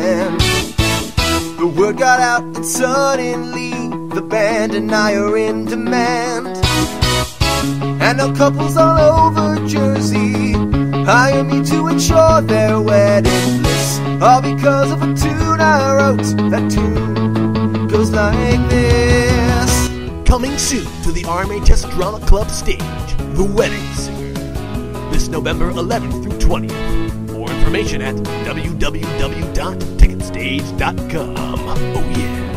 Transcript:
band. The word got out and suddenly the band and I are in demand. And now couples all over Jersey hire me to ensure their wedding bliss, all because of a tune I wrote. That tune goes like this. Coming soon to the RMHS Drama Club stage, The Wedding Singer, this November 11th through 20th. More information at www.ticketstage.com. Oh yeah.